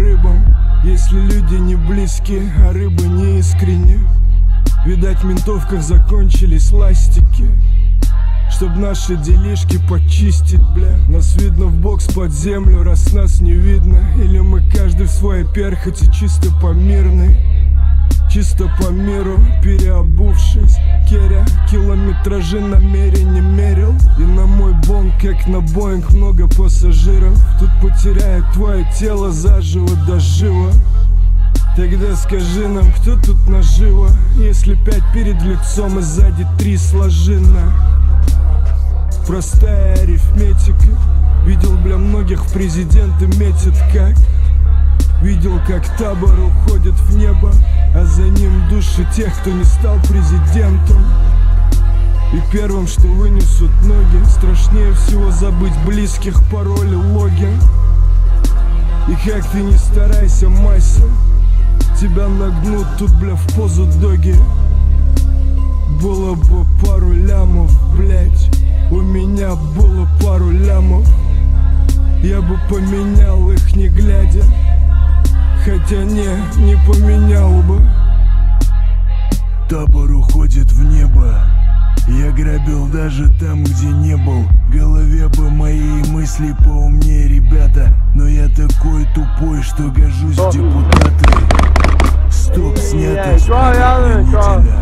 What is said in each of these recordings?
рыбам. Если люди не близкие, а рыбы не искренне, видать, в ментовках закончились ластики. Чтоб наши делишки почистить, бля, нас видно в бокс под землю, раз нас не видно. Или мы каждый в своей перхоти, чисто по мирной, чисто по миру, переобувшись. Керя километражи намеренно мерил, и на мой бонг, как на Боинг, много пассажиров. Тут потеряет твое тело заживо до жива. Тогда скажи нам, кто тут наживо, если 5 перед лицом и сзади 3 сложено. Простая арифметика. Видел, бля, многих в президенты метят как. Видел, как табор уходит в небо, а за ним души тех, кто не стал президентом. И первым, что вынесут ноги, страшнее всего забыть близких, пароли, логин. И как ты не старайся, Мася, тебя нагнут тут, бля, в позу доги. Было бы пару лямов, блять, у меня было пару лямов. Я бы поменял их, не глядя, хотя не поменял бы. Табор уходит в небо, я грабил даже там, где не был. В голове бы мои мысли поумнее, ребята, но я такой тупой, что гожусь в депутаты. Стоп, снято с обвинителя.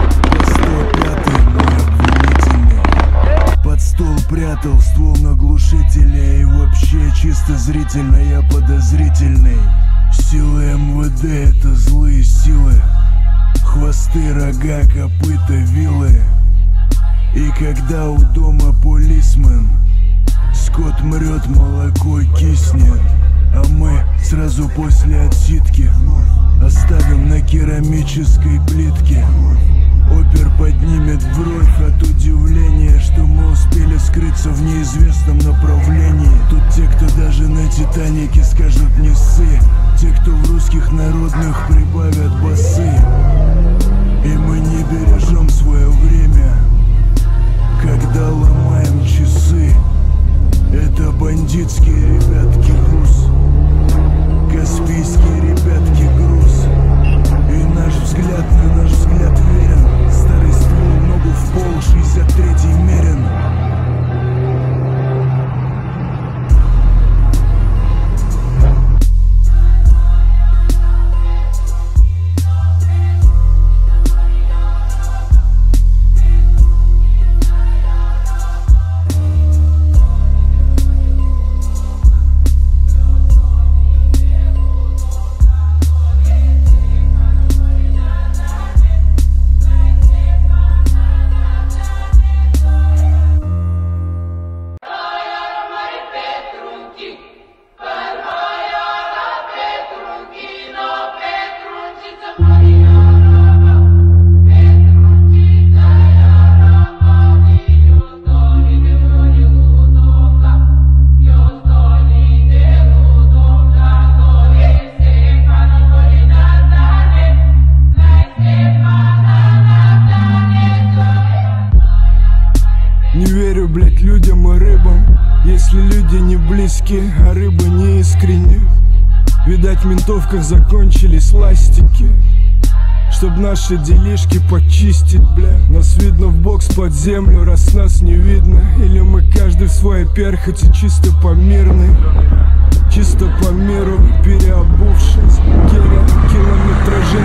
Под стол прятал ствол на глушителе, и вообще чисто зрительно я подозрительный. Силы МВД — это злые силы, хвосты, рога, копыта, вилы. И когда у дома полисмен, скот мрет, молоко киснет, а мы сразу после отсидки оставим на керамической плитке. Опер поднимет бровь от удивления, что мы успели скрыться в неизвестном направлении. Тут те, кто даже на Титанике скажут не ссы, те, кто в русских народных прибавят басы. И мы не бережем свое время, когда ломаем часы. Это бандитские ребятки груз, каспийские ребятки груз. И наш взгляд верен. Старый ствол, ногу в пол, 63-й мерен. Людям и рыбам, если люди не близкие, а рыбы не искренне, видать, в ментовках закончились ластики. Чтоб наши делишки почистить, бля, нас видно в бокс под землю, раз нас не видно. Или мы каждый в своей перхоти, чисто по мирной, чисто по миру, переобувшись. Керя километражи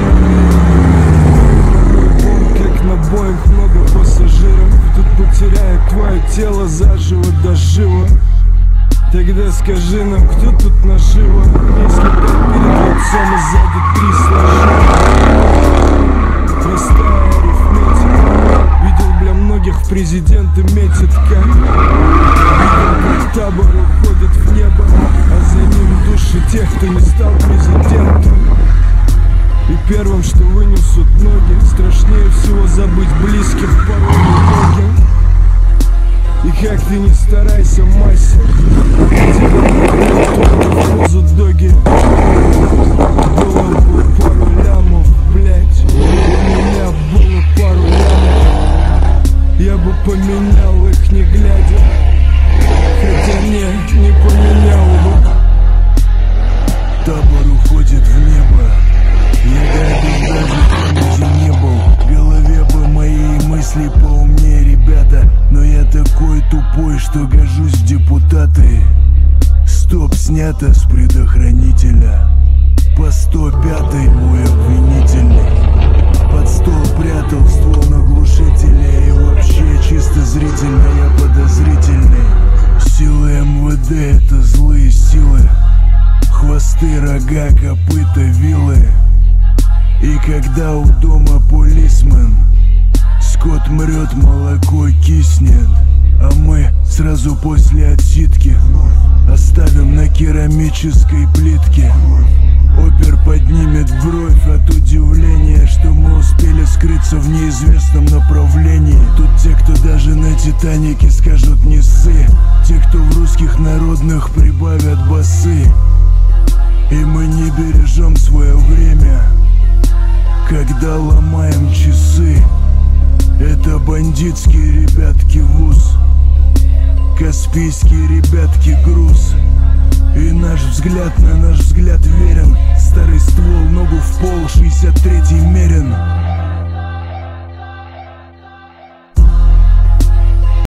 намеренно, как на Боинг, много пассажиров. Тут потеряет твое тело заживо до жива. Тогда скажи нам, кто тут наживо, если 5 перед лицом и сзади 3 сложено. Простая арифметика. Видел, бля, многих в президенты метят как. Видел, как табор уходит в небо, а за ним души тех, кто не стал президентом. И первым, что вынесут ноги, страшнее всего забыть близких, пароли, логин. И как ты не старайся, Мася, в позу доги. Было бы пару лямов, блять, у меня было пару лямов. Я бы поменял их, не глядя, хотя не поменял бы. Табор толпой, что гожусь в депутаты. Стоп снято с предохранителя. По 105-й мой обвинительный. Под стол прятал ствол на глушителе. И вообще чисто зрительно я подозрительный. Силы МВД — это злые силы. Хвосты, рога, копыта, вилы. И когда у дома полисмен, скот мрет, молоко киснет. А мы сразу после отсидки оставим на керамической плитке. Опер поднимет бровь от удивления, что мы успели скрыться в неизвестном направлении. Тут те, кто даже на Титанике скажут не ссы. Те, кто в русских народных прибавят басы. И мы не бережем свое время, когда ломаем часы. Это бандитские ребятки вуз, каспийские ребятки груз. И наш взгляд верен. Старый ствол, ногу в пол, 63-й мерен.